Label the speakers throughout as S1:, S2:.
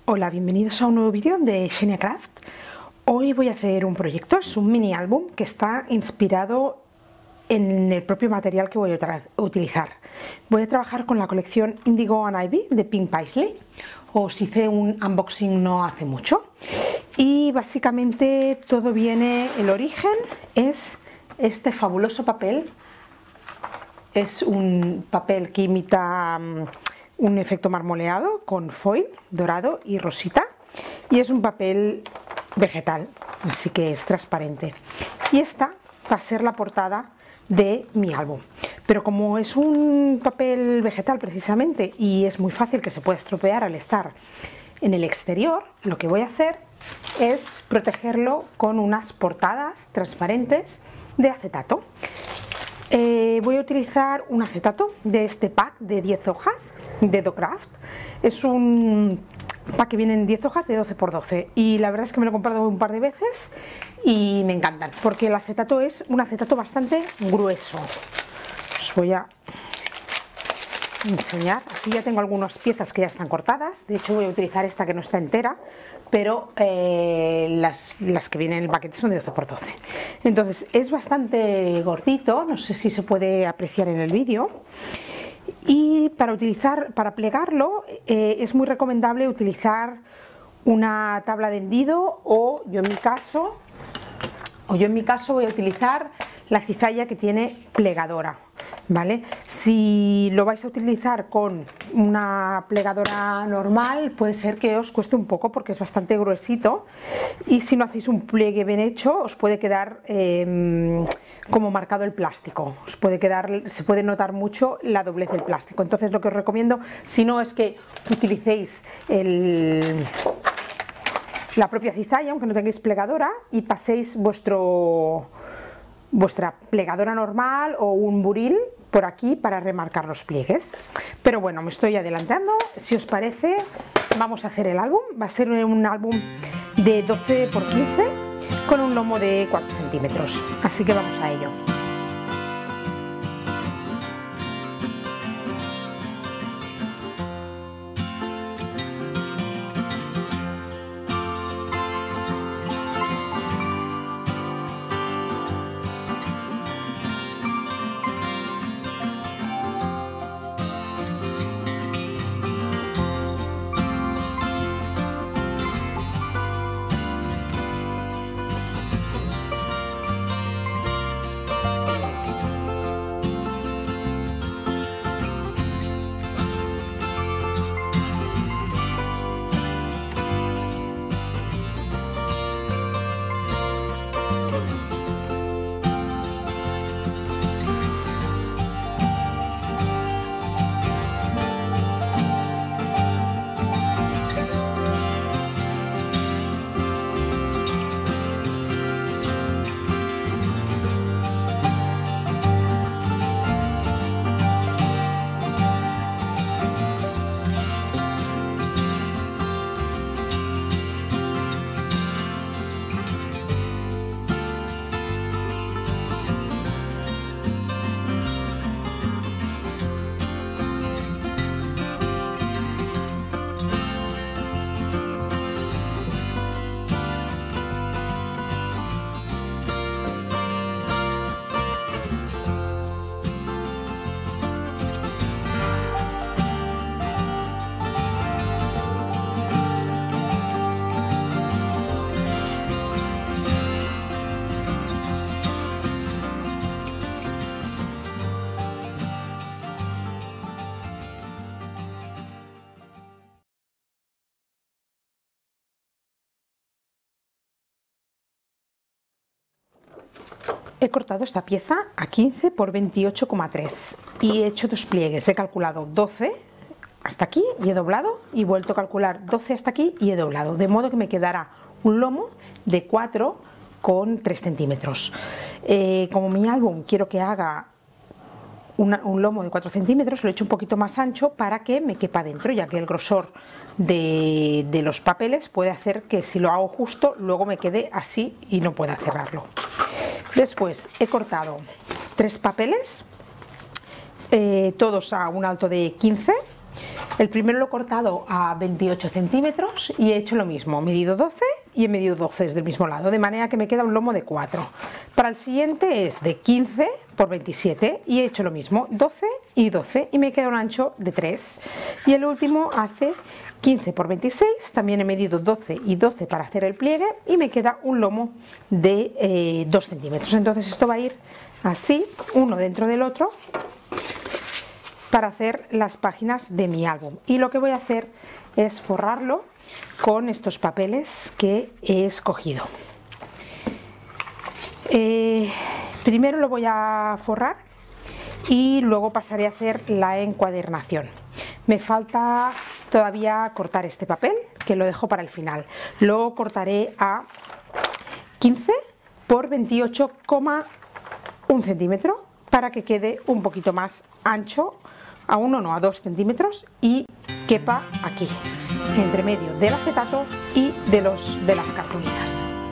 S1: Hola, bienvenidos a un nuevo vídeo de Xenia Craft. Hoy voy a hacer un proyecto, es un mini álbum que está inspirado en el propio material que voy a utilizar. Voy a trabajar con la colección Indigo and Ivy de Pink Paisley. Os hice un unboxing no hace mucho y básicamente todo viene, el origen es este fabuloso papel. Es un papel que imita un efecto marmoleado con foil dorado y rosita, y es un papel vegetal, así que es transparente, y esta va a ser la portada de mi álbum. Pero como es un papel vegetal precisamente y es muy fácil que se pueda estropear al estar en el exterior, lo que voy a hacer es protegerlo con unas portadas transparentes de acetato. Voy a utilizar un acetato de este pack de 10 hojas de Docraft. Es un pack que vienen 10 hojas de 12 x 12 y la verdad es que me lo he comprado un par de veces y me encantan porque el acetato es un acetato bastante grueso. Os voy a enseñar. Aquí ya tengo algunas piezas que ya están cortadas, de hecho voy a utilizar esta que no está entera, pero las que vienen en el paquete son de 12 x 12. Entonces es bastante gordito, no sé si se puede apreciar en el vídeo, y para plegarlo es muy recomendable utilizar una tabla de hendido o yo en mi caso voy a utilizar la cizalla que tiene plegadora, ¿vale? Si lo vais a utilizar con una plegadora normal puede ser que os cueste un poco porque es bastante gruesito, y si no hacéis un pliegue bien hecho os puede quedar como marcado el plástico, se puede notar mucho la doblez del plástico. Entonces lo que os recomiendo, si no, es que utilicéis la propia cizalla, aunque no tengáis plegadora, y paséis vuestra plegadora normal o un buril por aquí para remarcar los pliegues. Pero bueno, me estoy adelantando. Si os parece, vamos a hacer el álbum. Va a ser un álbum de 12 x 15 con un lomo de 4 centímetros, así que vamos a ello. He cortado esta pieza a 15 x 28,3 y he hecho dos pliegues. He calculado 12 hasta aquí y he doblado, y vuelto a calcular 12 hasta aquí y he doblado, de modo que me quedará un lomo de 4,3 centímetros. Como mi álbum quiero que haga un lomo de 4 centímetros, lo he hecho un poquito más ancho para que me quepa dentro, ya que el grosor de los papeles puede hacer que si lo hago justo luego me quede así y no pueda cerrarlo. Después he cortado 3 papeles, todos a un alto de 15, El primero lo he cortado a 28 centímetros y he hecho lo mismo, he medido 12 y he medido 12 desde el mismo lado, de manera que me queda un lomo de 4. Para el siguiente es de 15 por 27 y he hecho lo mismo, 12 y 12 y me queda un ancho de 3. Y el último hace 15 por 26, también he medido 12 y 12 para hacer el pliegue y me queda un lomo de 2 centímetros. Entonces esto va a ir así, uno dentro del otro, para hacer las páginas de mi álbum. Y lo que voy a hacer es forrarlo con estos papeles que he escogido. Primero lo voy a forrar y luego pasaré a hacer la encuadernación. Me falta todavía cortar este papel, que lo dejo para el final. Lo cortaré a 15 por 28,1 centímetro para que quede un poquito más ancho, a 1 no, a 2 centímetros, y quepa aquí, entre medio del acetato y de las cartulinas.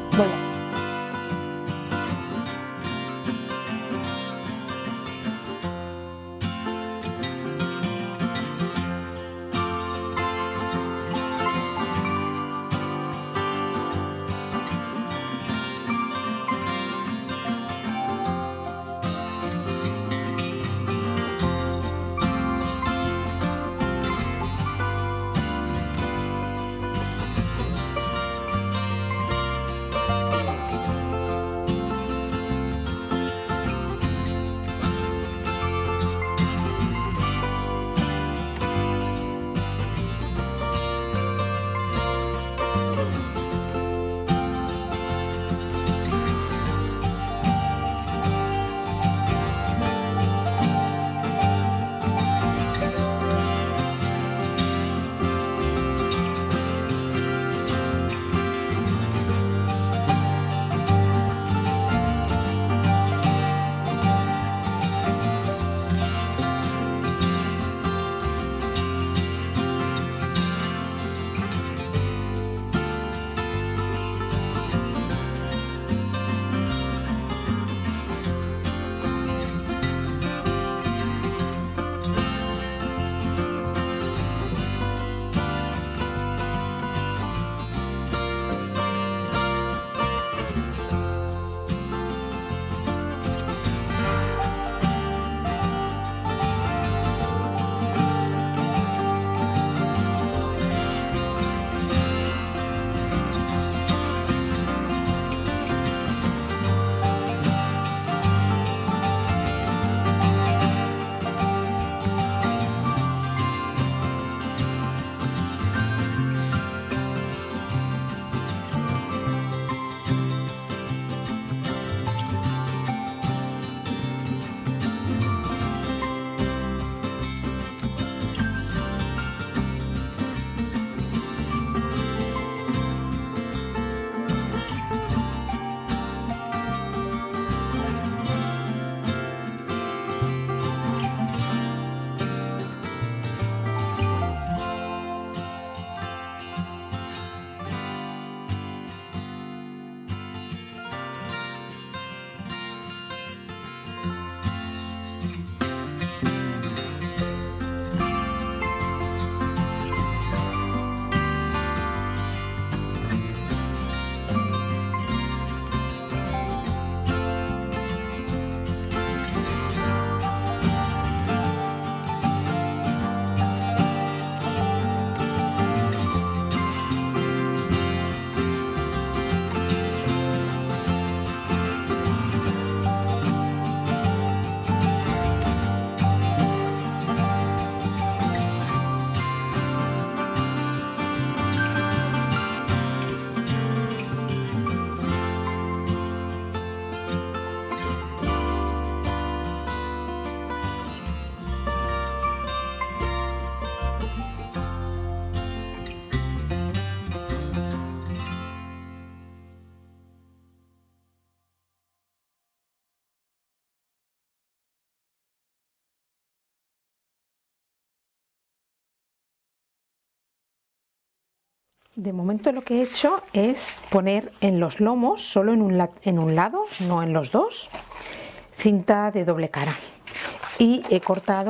S1: De momento lo que he hecho es poner en los lomos, solo en un lado, no en los dos, cinta de doble cara. Y he cortado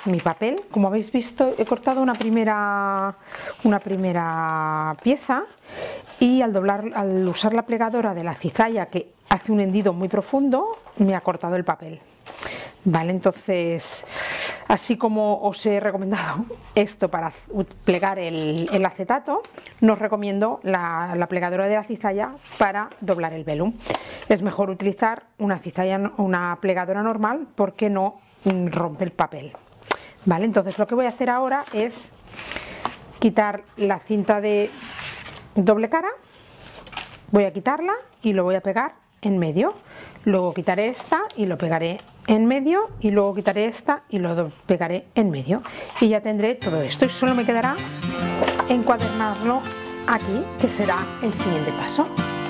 S1: mi papel. Como habéis visto, he cortado una primera pieza y al usar la plegadora de la cizalla, que hace un hendido muy profundo, me ha cortado el papel. Vale, entonces, así como os he recomendado esto para plegar el acetato, no os recomiendo la plegadora de la cizalla para doblar el velum. Es mejor utilizar una plegadora normal porque no rompe el papel. Vale, entonces lo que voy a hacer ahora es quitar la cinta de doble cara, voy a quitarla y lo voy a pegar en medio. Luego quitaré esta y lo pegaré en medio, y luego quitaré esta y lo pegaré en medio, y ya tendré todo esto, y solo me quedará encuadernarlo aquí, que será el siguiente paso.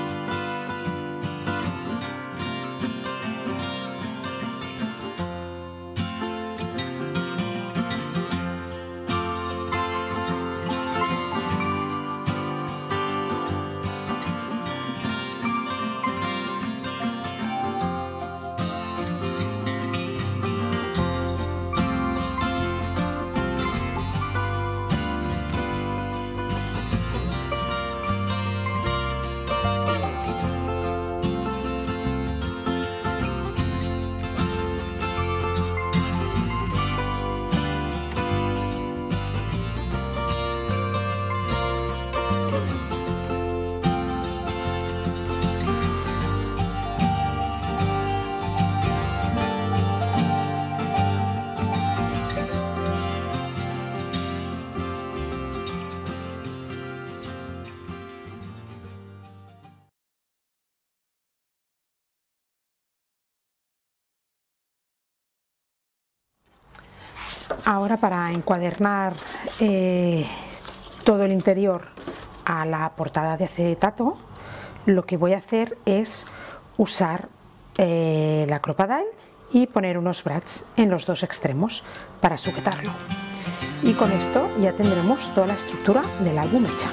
S1: Ahora, para encuadernar todo el interior a la portada de acetato, lo que voy a hacer es usar la Crop-A-Dile y poner unos brads en los dos extremos para sujetarlo. Y con esto ya tendremos toda la estructura del álbum hecha.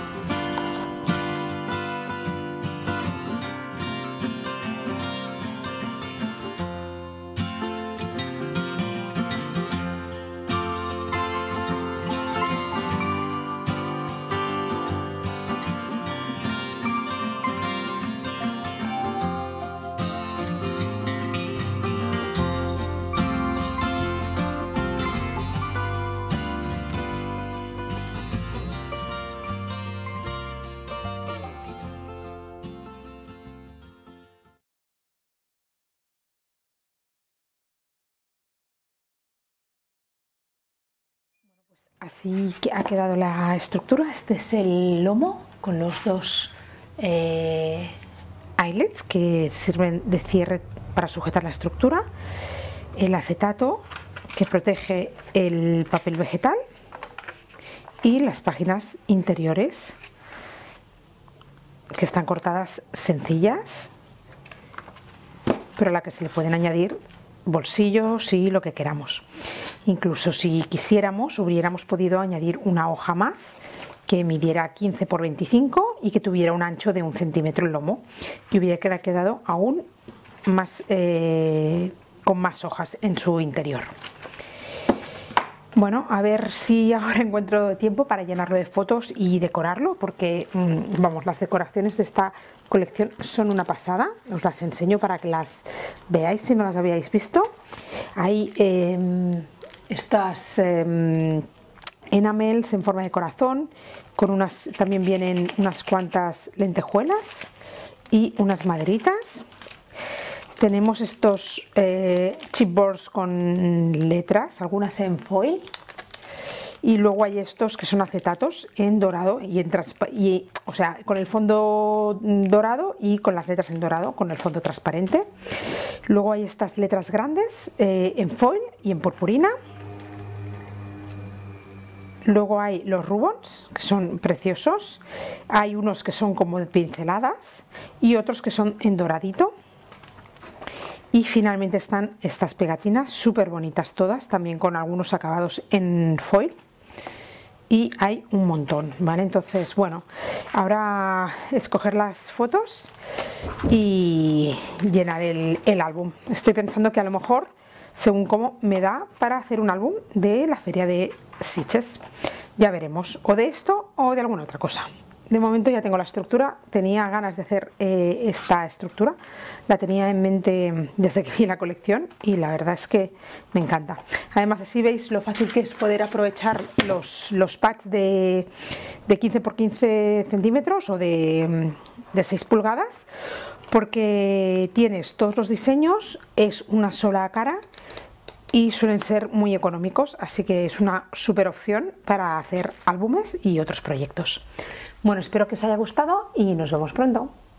S1: Así que ha quedado la estructura. Este es el lomo con los dos eyelets que sirven de cierre para sujetar la estructura, el acetato que protege el papel vegetal y las páginas interiores que están cortadas sencillas, pero a la que se le pueden añadir bolsillos y lo que queramos. Incluso si quisiéramos, hubiéramos podido añadir una hoja más que midiera 15 por 25 y que tuviera un ancho de 1 centímetro el lomo, y hubiera quedado aún más con más hojas en su interior. Bueno, a ver si ahora encuentro tiempo para llenarlo de fotos y decorarlo, porque vamos, las decoraciones de esta colección son una pasada. Os las enseño para que las veáis si no las habíais visto. Hay estas enamels en forma de corazón, con también vienen unas cuantas lentejuelas y unas maderitas. Tenemos estos chipboards con letras, algunas en foil, y luego hay estos que son acetatos en dorado o sea, con el fondo dorado y con las letras en dorado, con el fondo transparente. Luego hay estas letras grandes en foil y en purpurina. Luego hay los ribbons, que son preciosos. Hay unos que son como pinceladas y otros que son en doradito. Y finalmente están estas pegatinas, súper bonitas todas, también con algunos acabados en foil. Y hay un montón, ¿vale? Entonces, bueno, ahora escoger las fotos y llenar el álbum. Estoy pensando que a lo mejor según cómo me da para hacer un álbum de la feria de Sitges. Ya veremos, o de esto o de alguna otra cosa. De momento ya tengo la estructura, tenía ganas de hacer esta estructura, la tenía en mente desde que vi la colección y la verdad es que me encanta. Además así veis lo fácil que es poder aprovechar los pads de 15 por 15 centímetros o de 6 pulgadas, porque tienes todos los diseños, es una sola cara y suelen ser muy económicos, así que es una súper opción para hacer álbumes y otros proyectos. Bueno, espero que os haya gustado y nos vemos pronto.